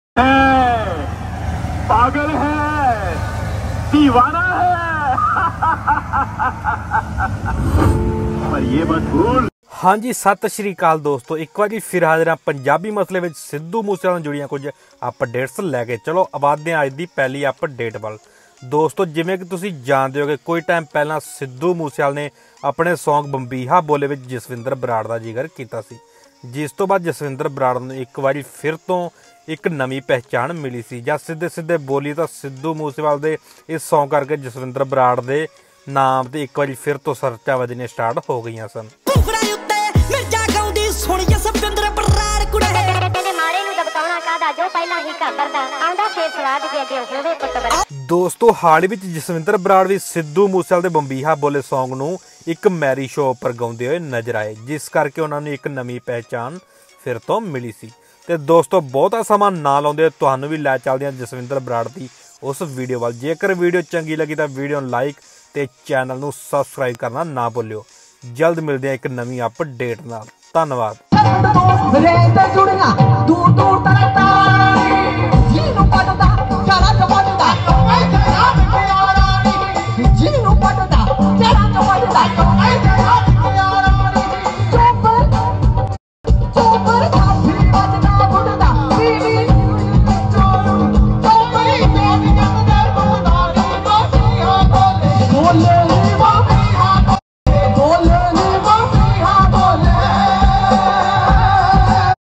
पागल है, दीवाना है। पर ये मत भूल। हाँ जी, सत श्री अकाल दोस्तों, एक बार फिर हाजिर हाँ पंजाबी मसले में सिद्धू मूसेवाले नाल जुड़ियां कुछ अपडेट्स लैके। चलो आबादे अज की पहली अपडेट वाल। दोस्तों जिवें कि तुसीं जानते हो कि कोई टाइम पहला सिद्धू मूसेवाले ने अपने सौंग बंबीहा बोले में जसविंदर बराड़ का जिक्र किया सी, जिस तो बाद जसविंदर बराड़ नूं एक बार फिर तो एक नवी पहचान मिली सी। जां सीधे सीधे बोली तो सिद्धू मूसेवाले दे इस सौंग करके जसविंदर बराड़ के नाम ते एक बार फिर तो सर्चा वजने स्टार्ट हो गई सन। दोस्तों हाल ही जसविंदर बराड़ भी सिद्धू मूसेवाले दे बंबीहा बोले सौंग नूं एक मैरी शो पर गाउंदे हुए नजर आए, जिस करके उन्होंने एक नवी पहचान फिर तो मिली सी। ते दोस्तों बहुता समा ना लाउंदे तुहानूं भी लै चलदे हां जसविंदर बराड़ दी उस वीडियो वाल। जेकर वीडियो चंगी लगी तो वीडियो लाइक ते चैनल नूं सबसक्राइब करना ना भुल्लिओ। जल्द मिलदे हां एक नवी अपडेट नाल। धन्नवाद।